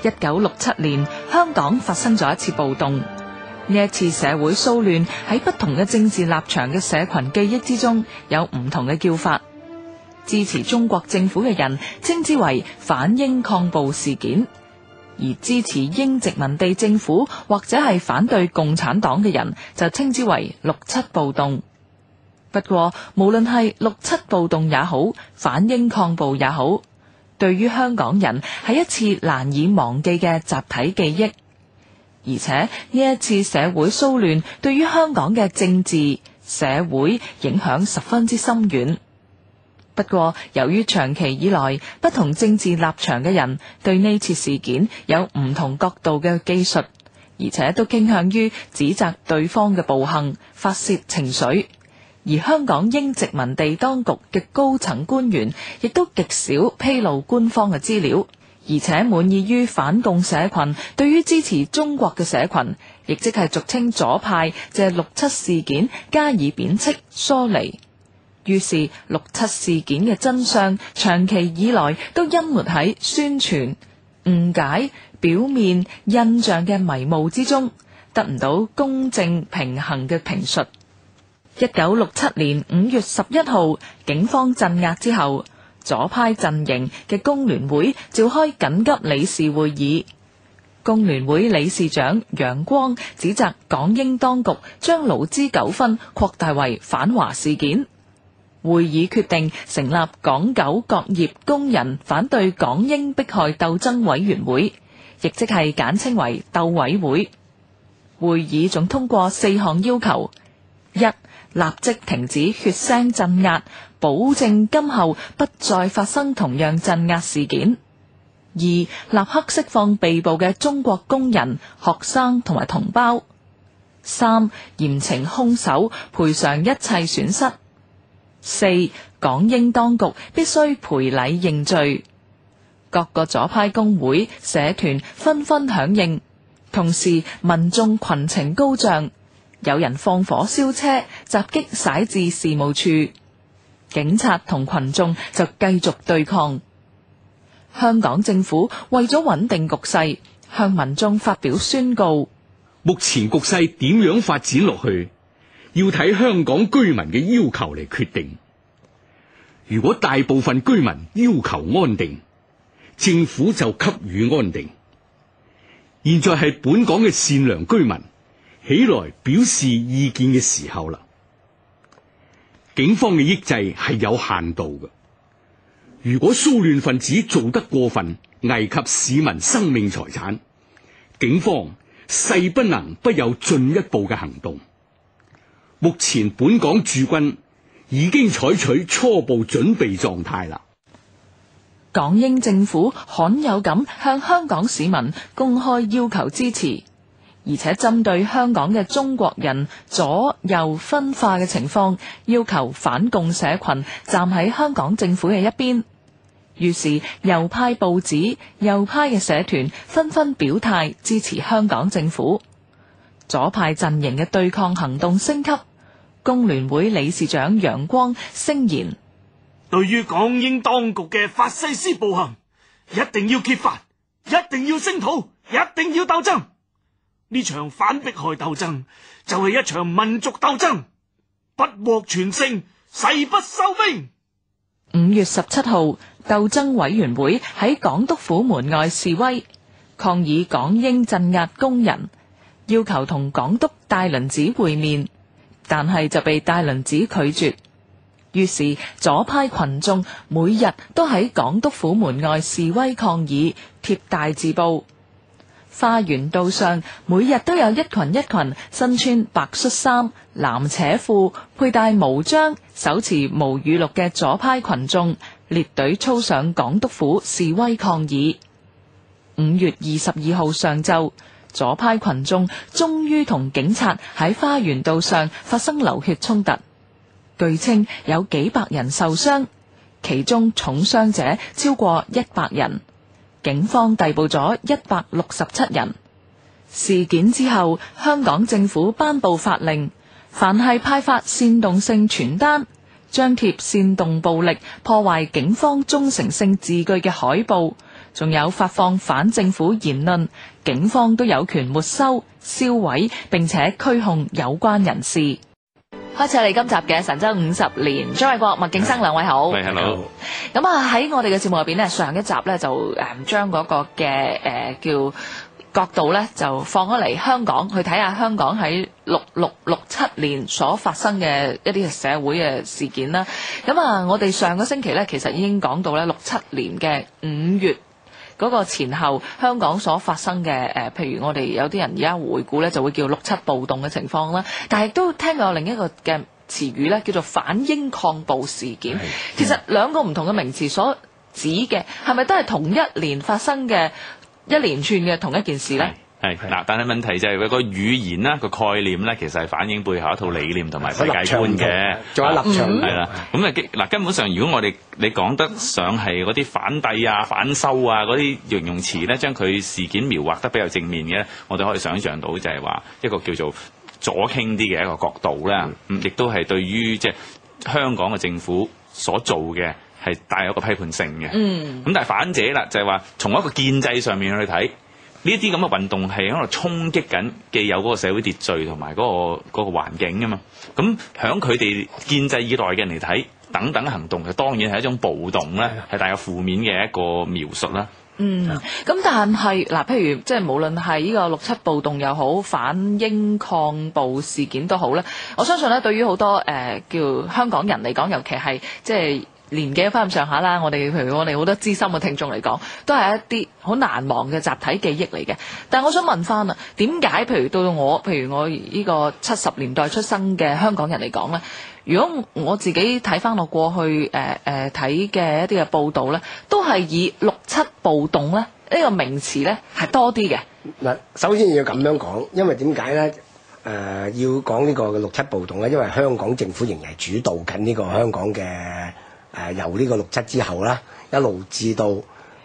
1967年，香港發生咗一次暴動。呢一次社會騷亂喺不同嘅政治立場嘅社群記憶之中，有唔同嘅叫法。支持中國政府嘅人稱之為反英抗暴事件，而支持英殖民地政府或者係反對共產黨嘅人就稱之為6·7暴動。不過，無論係6·7暴動也好，反英抗暴也好，對於香港人係一次難以忘記嘅集體記憶。而且呢一次社會騷亂對於香港嘅政治社會影響十分之深遠。不過，由於長期以來不同政治立場嘅人對呢次事件有唔同角度嘅記述，而且都傾向於指責對方嘅暴行，發洩情緒。而香港英殖民地當局嘅高層官員亦都極少披露官方嘅資料，而且滿意於反共社群對於支持中國嘅社群，亦即係俗稱左派，借6·7事件加以貶斥疏離。於是6·7事件嘅真相長期以來都淹沒喺宣傳、誤解、表面印象嘅迷霧之中，得唔到公正平衡嘅評述。1967年5月11號，警方鎮壓之後，左派陣營嘅工聯會召開緊急理事會議。工聯會理事長楊光指責港英當局將勞資糾紛擴大為反華事件。會議決定成立港九各業工人反對港英迫害鬥爭委員會，亦即係簡稱為鬥委會。會議仲通過4項要求：一、立即停止血腥鎮壓，保證今後不再發生同樣鎮壓事件；二、立刻釋放被捕嘅中國工人、學生同埋同胞；三、嚴懲兇手，賠償一切損失；四、港英當局必須賠禮認罪。各個左派工會、社團紛紛響應，同時民眾群情高漲。有人放火燒車，襲擊徙置事務處，警察同群眾就繼續對抗。香港政府為咗穩定局勢，向民眾發表宣告： 目前局勢點樣發展落去，要睇香港居民嘅要求嚟決定。如果大部分居民要求安定，政府就給予安定。現在係本港嘅善良居民起來表示意見嘅時候啦。警方嘅抑制係有限度嘅，如果騷亂分子做得過分，危及市民生命財產，警方勢不能不有進一步嘅行動。目前本港駐軍已經採取初步準備狀態啦。 港英政府罕有咁向香港市民公開要求支持。而且針對香港嘅中國人左右分化嘅情況，要求反共社群站喺香港政府嘅一邊。於是右派報紙、右派嘅社團紛紛表態支持香港政府。左派陣營嘅對抗行動升級，工聯會理事長楊光聲言： 對於港英當局嘅法西斯暴行，一定要揭發，一定要聲討，一定要鬥爭。呢場反迫害鬥爭就係一場民族鬥爭，不獲全勝，誓不收兵。 5月17號，鬥爭委員會喺港督府門外示威，抗議港英鎮壓工人，要求同港督戴麟趾會面，但係就被戴麟趾拒絕。於是左派群眾每日都喺港督府門外示威抗議，貼大字報。花園道上每日都有一群一群身穿白恤衫、藍扯褲、佩戴毛章、手持毛語錄嘅左派群眾列隊操上港督府示威抗議。5月22號上晝，左派群眾終於同警察喺花園道上發生流血衝突，據稱有幾百人受傷，其中重傷者超過100人。警方逮捕咗167人。事件之後，香港政府頒布法令，凡係派發煽動性傳單、張貼煽動暴力、破壞警方忠誠性字句嘅海報、 仲有發放反政府言論，警方都有權沒收、銷毀並且拘控有關人士。開始我哋今集嘅神州50年，張偉國、麥敬生兩位好。 喂 ，hello。 咁啊喺我哋嘅節目入邊呢，上一集呢就將嗰個嘅叫角度呢就放咗嚟香港去睇下香港喺6667年所發生嘅一啲社會嘅事件啦。咁啊，我哋上個星期呢其實已經講到呢67年嘅5月嗰個前後香港所發生嘅譬如我哋有啲人而家回顧呢就會叫67暴動嘅情況啦。但係都聽過有另一個嘅詞語呢叫做反英抗暴事件。其實兩個唔同嘅名詞所指嘅係咪都係同一年發生嘅一連串嘅同一件事呢？ 係嗱，但係問題就係佢個語言啦、個概念咧，其實係反映背後一套理念同埋世界觀嘅， 仲有立場係啦。咁嗱，根本上如果你講得上係嗰啲反帝啊、反修啊嗰啲形容詞咧，將佢事件描畫得比較正面嘅，我哋可以想象到就係話一個叫做左傾啲嘅一個角度啦。亦都係對於即係香港嘅政府所做嘅係帶有一個批判性嘅。咁但係反者啦，就係話從一個建制上面去睇。呢啲咁嘅運動係喺度衝擊緊既有嗰個社會秩序同埋嗰個環境啊嘛，咁響佢哋建制以來嘅人嚟睇，等等行動就當然係一種暴動咧，係帶有負面嘅一個描述啦。 咁但係嗱，譬如即係無論係呢個67暴動又好，反英抗暴事件都好咧，我相信咧對於好多叫香港人嚟講，尤其係即係年紀翻咁上下啦，譬如我哋好多資深嘅聽眾嚟講，都係一啲好難忘嘅集體記憶嚟嘅。但係我想問翻啊，點解譬如我呢個70年代出生嘅香港人嚟講咧，如果我自己睇翻我過去睇嘅一啲嘅報道咧，都係以67暴動咧呢個名詞咧係多啲嘅。 嗱，首先要咁樣講，因為點解咧？要講呢個67暴動咧，因為香港政府仍然係主導緊呢個香港嘅。由呢個67之後啦，一路至到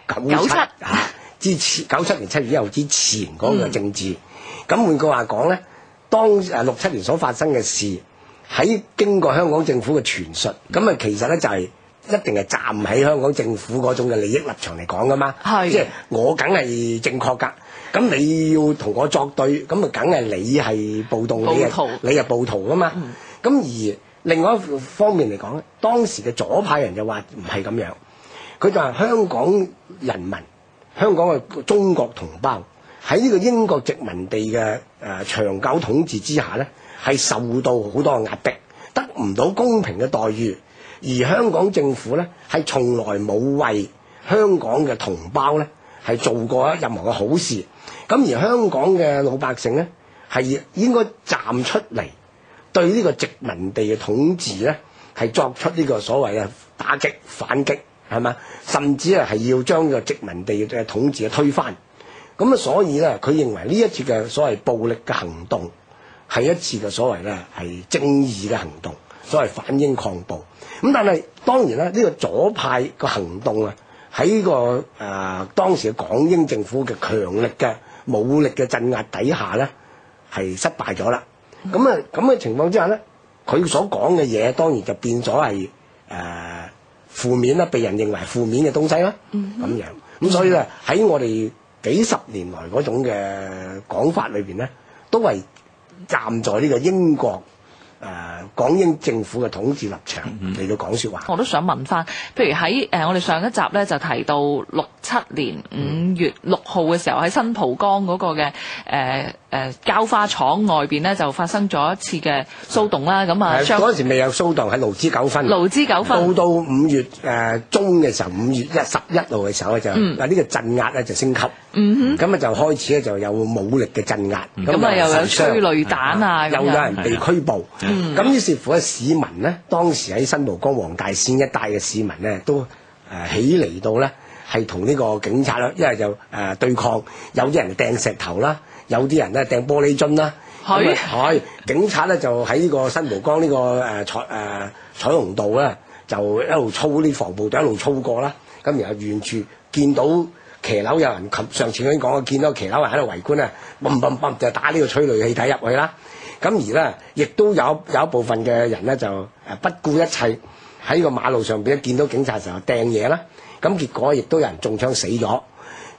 97之前97年7月1號之前嗰個政治。咁換句話講咧，當67年所發生嘅事，喺經過香港政府嘅傳述，咁其實咧就係一定係站喺香港政府嗰種嘅利益立場嚟講噶嘛。即係我梗係正確㗎，咁你要同我作對，咁梗係你係暴動，你係暴徒㗎嘛。咁而另外一方面嚟講咧，當時嘅左派人就話唔係咁樣，佢就話香港人民、香港嘅中國同胞喺呢個英國殖民地嘅長久統治之下咧，係受到好多壓迫，得唔到公平嘅待遇，而香港政府咧係從來冇為香港嘅同胞咧係做過任何嘅好事，咁而香港嘅老百姓咧係應該站出嚟。對呢個殖民地嘅統治咧，係作出呢個所謂嘅打擊、反擊，係嘛？甚至係要將呢個殖民地嘅統治推翻。咁所以咧，佢認為呢一次嘅所謂暴力嘅行動係一次嘅所謂咧係正義嘅行動，所謂反英抗暴。咁但係當然啦，呢個左派嘅行動啊，喺呢個當時嘅港英政府嘅強力嘅武力嘅鎮壓底下咧，係失敗咗啦。咁嘅情況之下咧，佢所講嘅嘢當然就變咗係負面啦，被人認為負面嘅東西啦，咁樣。咁所以咧喺我哋幾十年來嗰種嘅講法裏邊咧，都係站在呢個英國港英政府嘅統治立場嚟到講説話。 我都想問翻，譬如喺我哋上一集咧就提到67年5月6號嘅時候喺新蒲崗嗰個嘅膠花廠外邊咧就發生咗一次嘅騷動啦。咁啊， 嗰陣時未有騷動，係勞資糾紛。到5月中嘅時候，5月11號嘅時候咧就呢個鎮壓咧就升級。咁就開始咧就有武力嘅鎮壓。 咁又有催淚彈啊， 又有人被拘捕。咁於是乎市民咧，當時喺新蒲崗黃大仙一帶嘅市民咧，都起嚟到咧，係同呢個警察啦，一係就對抗，有啲人掟石頭啦，有啲人咧掟玻璃樽啦。警察咧就喺呢個新蒲崗呢個彩虹道咧，就一路操啲防暴隊一路操過啦。咁然後沿住見到騎樓有人，上次已經講過，見到騎樓人喺度圍觀啊，砰就打呢個催淚氣體入去啦。咁而咧，亦都有一部分嘅人咧，就不顧一切喺個馬路上邊見到警察嘅時候掟嘢啦。咁結果亦都有人中槍死咗。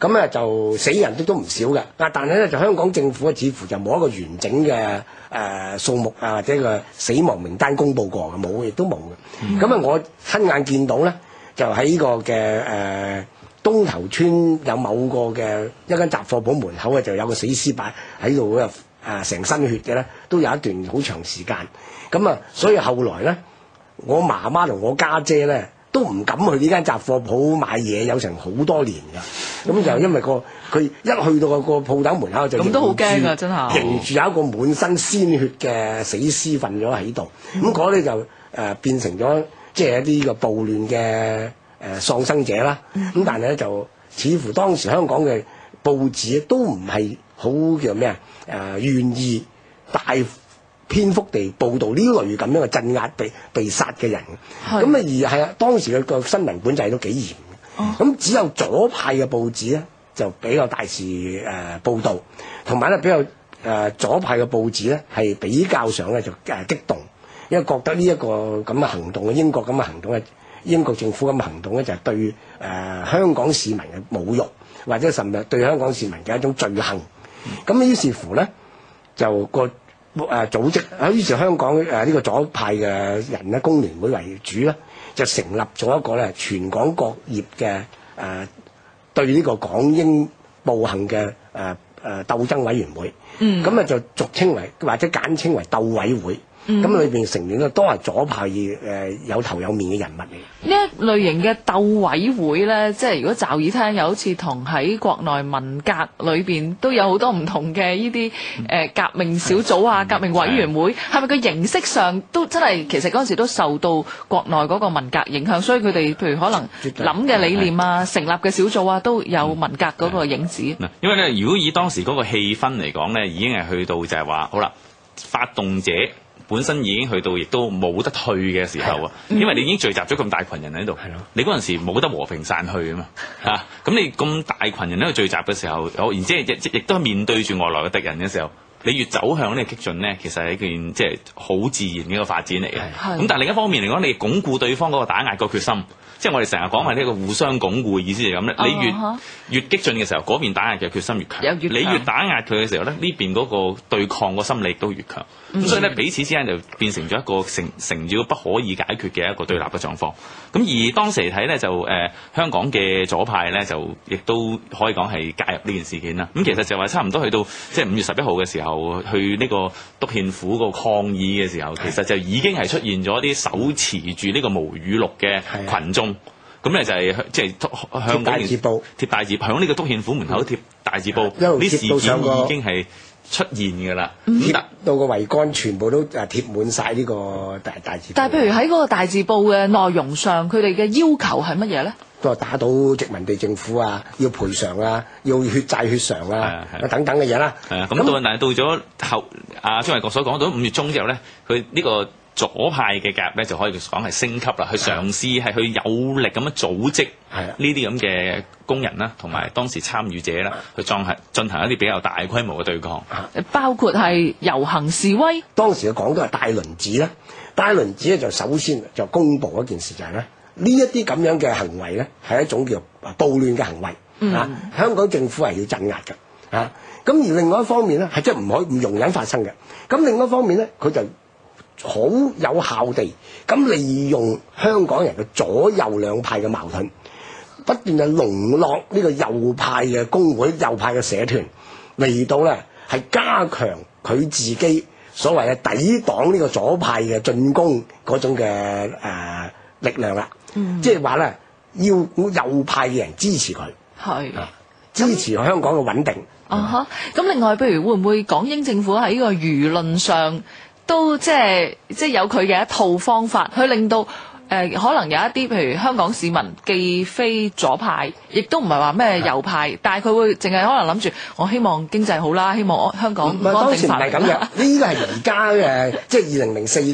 咁啊就死人都唔少嘅。但係咧就香港政府似乎就冇一個完整嘅數目啊或者個死亡名單公佈過嘅，冇，亦都冇嘅。咁我親眼見到咧，就喺呢個嘅東頭村有某個嘅一間雜貨鋪門口就有個死屍擺喺度成身血嘅咧，都有一段好長時間。咁啊，所以後來咧，我媽媽同我家姐咧都唔敢去呢間雜貨鋪買嘢，有成好多年㗎。咁就因為佢一去到個鋪頭門口就咁都好驚啊！真係迎住有一個滿身鮮血嘅死屍瞓咗喺度。咁嗰啲就變成咗即係一啲個暴亂嘅喪生者啦。咁但係咧就似乎當時香港嘅報紙都唔係好叫咩願意大篇幅地報導呢類咁樣嘅鎮壓被殺嘅人。咁而係當時嘅個新聞管制都幾嚴嘅。咁只有左派嘅報紙咧就比較大肆報導，同埋咧比較左派嘅報紙咧係比較上咧就激動，因為覺得呢一個咁嘅行動，英國咁嘅行動咧，英國政府咁嘅行動咧就係對香港市民嘅侮辱，或者甚至對香港市民嘅一種罪行。咁於是乎咧就個組織，於是香港呢個左派嘅人咧，工聯會為主咧，就成立咗一個咧全港各業嘅對呢個港英暴行嘅鬥爭委員會。咁就俗稱為或者簡稱為鬥委會。咁裏邊成員咧都係左派有頭有面嘅人物嚟。 呢一類型嘅鬥委會咧，即係如果驟耳聽，又好似同喺國內文革裏邊都有好多唔同嘅呢啲革命小組啊、革命委員會，係咪個形式上都真係其實嗰陣時都受到國內嗰個文革影響，所以佢哋譬如可能諗嘅理念啊、成立嘅小組啊，都有文革嗰個影子。 因為咧，如果以當時嗰個氣氛嚟講咧，已經係去到就係話，好啦，發動者本身已經去到，亦都冇得退嘅時候啊！因為你已經聚集咗咁大群人喺度，你嗰陣時冇得和平散去啊嘛嚇！咁你咁大群人喺度聚集嘅時候，然之後亦都係面對住外來嘅敵人嘅時候，你越走向呢個激進咧，其實係一件即係好自然嘅一個發展嚟嘅。咁但係另一方面嚟講，你鞏固對方嗰個打壓個決心。即係我哋成日講係呢個互相鞏固嘅意思係咁咧。你越激進嘅時候，嗰邊打壓嘅決心越強；你越打壓佢嘅時候咧，呢邊嗰個對抗個心理都越強。咁所以咧，彼此之間就變成咗一個成咗不可以解決嘅一個對立嘅狀況。咁而當時嚟睇咧，就香港嘅左派咧，就亦都可以講係介入呢件事件啦。咁其實就話差唔多去到即係5月11號嘅時候，去呢個督憲府個抗議嘅時候，其實就已經係出現咗啲手持住呢個毛語錄嘅群眾。咁咧就係即係香港貼大字報，響呢個督憲府門口貼大字報，呢事件已經係出現㗎啦。 貼到個桅杆全部都貼滿晒呢個大字報。 但係譬如喺嗰個大字報嘅內容上，佢哋嘅要求係乜嘢咧？ 都係打倒殖民地政府啊，要賠償啊，要血債血償啊，等等嘅嘢啦。 係啊，咁但係到咗後張衛國所講到5月中之後咧，佢呢個左派嘅介入咧，就可以講係升級啦，去嘗試係去有力咁樣組織呢啲咁嘅工人啦，同埋當時參與者啦，去進行一啲比較大規模嘅對抗， 包括係遊行示威。當時嘅講都係戴麟趾啦，戴麟趾咧就首先就公佈一件事就係咧，呢一啲咁樣嘅行為咧係一種叫暴亂嘅行為香港政府係要鎮壓嘅咁而另外一方面咧係即係唔可以唔容忍發生嘅。咁另外一方面咧，佢就好有效地咁利用香港人嘅左右兩派嘅矛盾，不斷就籠絡呢個右派嘅工會、右派嘅社團嚟到咧，係加強佢自己所謂嘅抵擋呢個左派嘅進攻嗰種嘅力量啦。即係話咧，要右派嘅人支持佢，支持香港嘅穩定。 咁另外，譬如會唔會港英政府喺呢個輿論上都即係有佢嘅一套方法，去令到可能有一啲譬如香港市民既非左派，亦都唔係話咩右派，但係佢會淨係可能諗住我希望經濟好啦，希望香港安定當時唔係咁樣，呢個係而家即係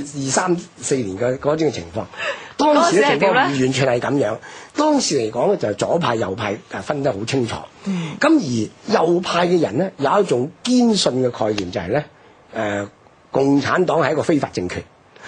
2004年嘅嗰種情況。當時嘅情況唔完全係咁樣。當時嚟講咧，就係左派右派分得好清楚。咁而右派嘅人咧，有一種堅信嘅概念就係咧，共產黨係一個非法政權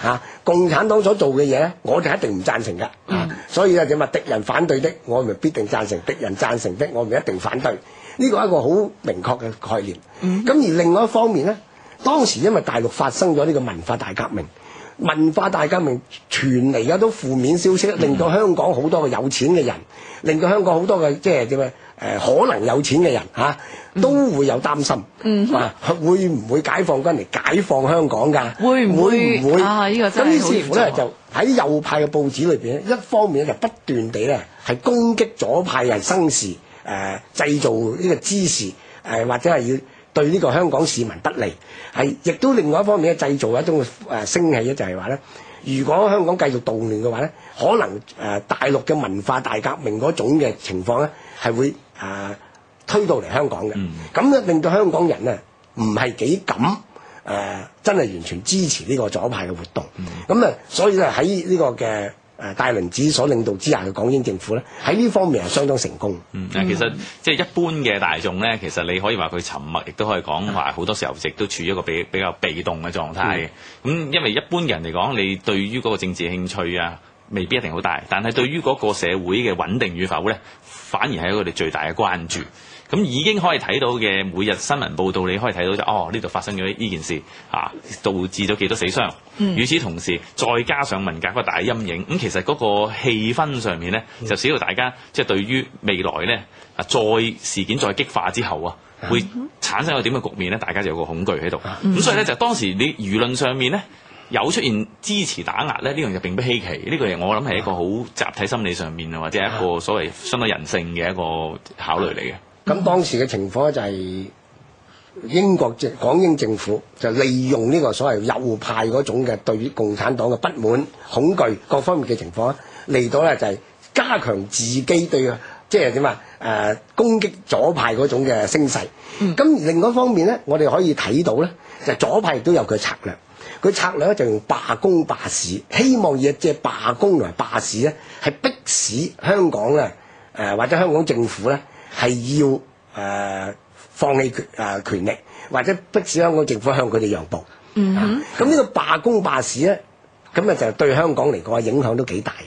共產黨所做嘅嘢咧，我哋一定唔贊成㗎。所以咧點啊？敵人反對的，我咪必定贊成；敵人贊成的，我咪一定反對。呢個係一個好明確嘅概念。咁而另外一方面咧，當時因為大陸發生咗呢個文化大革命。文化大革命傳嚟嘅都負面消息，令到香港好多嘅有錢嘅人，令到香港好多嘅即係點啊？可能有錢嘅人都會有擔心，會唔會解放軍嚟解放香港㗎？會唔會啊？呢個真係咁於是乎咧，就喺右派嘅報紙裏邊咧，一方面咧就不斷地咧係攻擊左派係生事，製造呢個滋事，或者係要對呢個香港市民不利，係亦都另外一方面咧製造一種聲氣咧，就係話咧，如果香港繼續動亂嘅話咧，可能大陸嘅文化大革命嗰種嘅情況咧係會推到嚟香港嘅，咁咧令到香港人咧唔係幾敢真係完全支持呢個左派嘅活動，咁所以咧喺呢個嘅戴麟趾所領導之下嘅港英政府咧，喺呢方面係相當成功。 其實即係一般嘅大眾咧，其實你可以話佢沉默，亦都可以講話好多時候亦都處於一個比較被動嘅狀態嘅。因為一般人嚟講，你對於嗰個政治興趣啊，未必一定好大，但係對於嗰個社會嘅穩定與否咧，反而係佢哋最大嘅關注。咁已經可以睇到嘅每日新聞報道，你可以睇到就呢度發生咗呢件事導致咗幾多死傷。與此同時，再加上文革嗰個大陰影，咁其實嗰個氣氛上面咧，就使到大家即係對於未來咧再事件再激化之後會產生一個點嘅局面咧，大家就有個恐懼喺度。咁所以咧就當時你輿論上面咧有出現支持打壓咧，呢樣就並不稀奇。呢個嘢我諗係一個好集體心理上面或者係一個所謂相當人性嘅一個考慮嚟嘅。 咁當時嘅情況咧就係港英政府就利用呢個所謂右派嗰種嘅對於共產黨嘅不滿、恐懼各方面嘅情況嚟到咧就係加強自己對即係點攻擊左派嗰種嘅聲勢。咁另外一方面咧，我哋可以睇到咧，就左派亦都有佢策略。佢策略咧就用罷工罷市，希望以即係罷工同埋罷市咧，係迫使香港咧或者香港政府咧。係要放棄權力，或者迫使香港政府向佢哋讓步。咁呢個罷工罷市咧，咁就對香港嚟講影響都幾大嘅。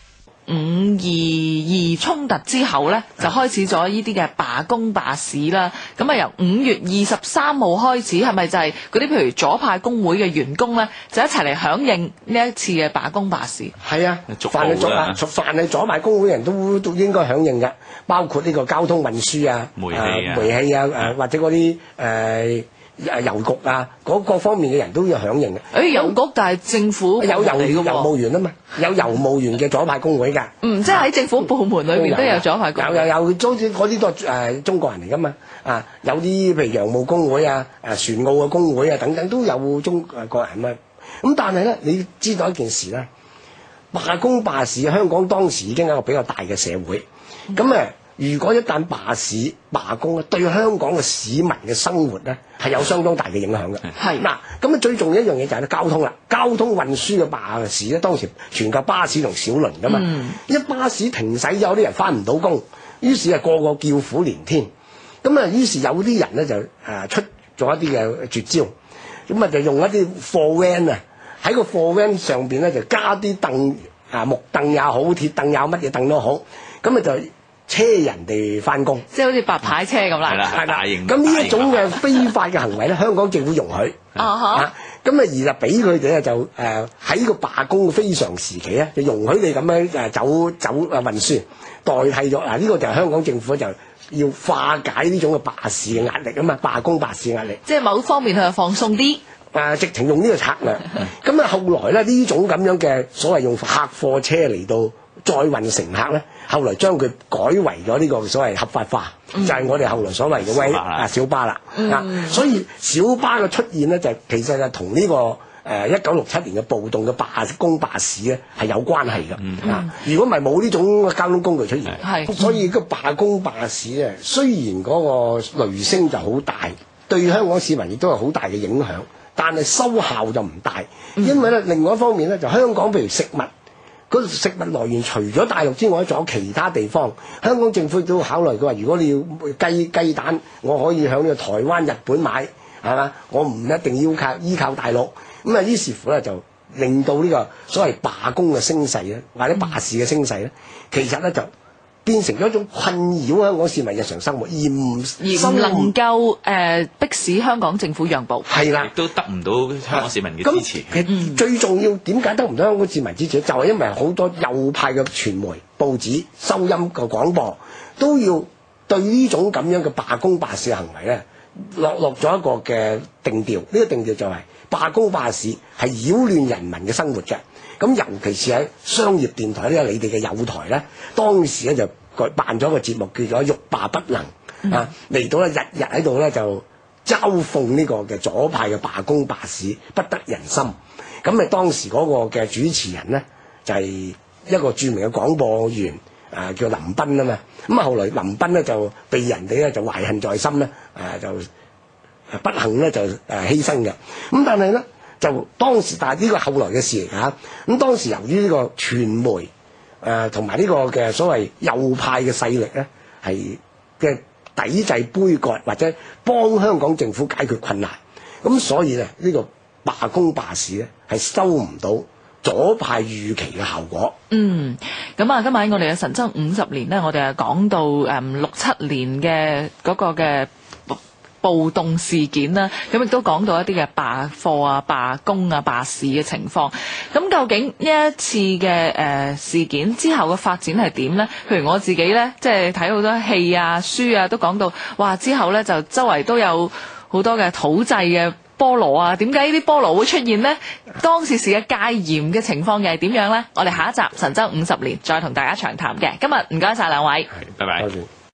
5.22衝突之後咧，就開始咗呢啲嘅罷工罷市啦。咁由5月23號開始，係咪就係嗰啲譬如左派工會嘅員工咧，就一齊嚟響應呢一次嘅罷工罷市？係啊，凡係左派工會人都應該響應嘅，包括呢個交通運輸煤氣或者嗰啲郵局各方面嘅人都要響應嘅。郵局但係政府有郵務員啊嘛，有郵務員嘅左派工會㗎。即係喺政府部門裏面都有左派工會。有，嗰啲都係中國人嚟㗎嘛。有啲譬如洋務工會船澳嘅工會等等都有中國人啊。咁但係咧，你知道一件事咧，罷工罷市，香港當時已經係一個比較大嘅社會。咁如果一旦罷市罷工咧，對香港嘅市民嘅生活咧係有相當大嘅影響嘅。咁最重要一樣嘢就係交通啦，交通運輸嘅罷市咧，當時全靠巴士同小輪噶嘛。一巴士停駛咗，有啲人翻唔到工，於是個個叫苦連天。於是有啲人咧就出咗一啲嘅絕招，就用一啲貨 van 喺個貨 van 上邊咧就加啲凳木凳也好，鐵凳也好，乜嘢凳都好，就車人哋翻工，即係好似白牌車咁啦。係啦，咁呢一種嘅非法嘅行為咧，香港政府容許。而就俾佢哋咧就喺個罷工嘅非常時期咧，就容許你咁樣走運輸，代替咗呢個就係香港政府就要化解呢種嘅罷市嘅壓力啊嘛，罷工罷市壓力。即係某方面佢係放鬆啲。直情用呢個策略。咁後來咧呢種咁樣嘅所謂用客貨車嚟到載運乘客咧，後來將佢改為咗呢個所謂合法化，就係我哋後來所謂嘅小巴啦。所以小巴嘅出現咧，就其實係同呢個1967年嘅暴動嘅罷工罷市咧係有關係嘅。如果唔係冇呢種交通工具出現，所以個罷工罷市咧，雖然嗰個雷聲就好大，對香港市民亦都有好大嘅影響，但係收效就唔大。因為咧另外一方面咧，就香港譬如食物。嗰食物來源除咗大陸之外，仲有其他地方。香港政府亦都考慮，佢話如果你要雞蛋，我可以響呢個台灣、日本買，係嘛？我唔一定依靠大陸。於是乎咧就令到呢個所謂罷工嘅聲勢咧，或者罷市嘅聲勢咧，其實咧就變成咗一種困擾香港市民日常生活，而唔能夠迫使香港政府讓步。 係啦， 亦都得唔到香港市民嘅支持。 其實最重要點解得唔到香港市民支持？就係因為好多右派嘅傳媒、報紙、收音個廣播都要對呢種咁樣嘅罷工罷市嘅行為咧，落咗一個嘅定調。呢個定調就係罷工罷市係擾亂人民嘅生活嘅。咁尤其是喺商業電台呢，你哋嘅友台咧，當時咧就辦咗個節目叫做《欲罷不能》啊，嚟到咧日日喺度咧就嘲諷呢個嘅左派嘅罷工罷市不得人心。咁咪當時嗰個嘅主持人咧就係一個著名嘅廣播員叫林彬啊嘛。咁啊後來林彬咧就被人哋咧就懷恨在心咧，就不幸咧就犧牲嘅。咁但係咧就當時，但係呢個後來嘅事嚟嚇。咁當時由於呢個傳媒同埋呢個嘅所謂右派嘅勢力咧，係嘅抵制杯葛或者幫香港政府解決困難，咁所以咧呢個罷工罷市咧係收唔到左派預期嘅效果。 咁啊，今晚我哋嘅神州50年咧，我哋係講到67年嘅嗰個嘅暴動事件啦，咁亦都講到一啲嘅罷課啊、罷工啊、罷市嘅情況。咁究竟呢一次嘅事件之後嘅發展係點呢？譬如我自己呢，即係睇好多戲啊、書啊，都講到哇，之後呢就周圍都有好多嘅土製嘅菠蘿啊。點解呢啲菠蘿會出現呢？當時嘅戒嚴嘅情況又係點樣呢？我哋下一集神州50年再同大家長談嘅。今日唔該晒兩位， 拜拜。 多謝。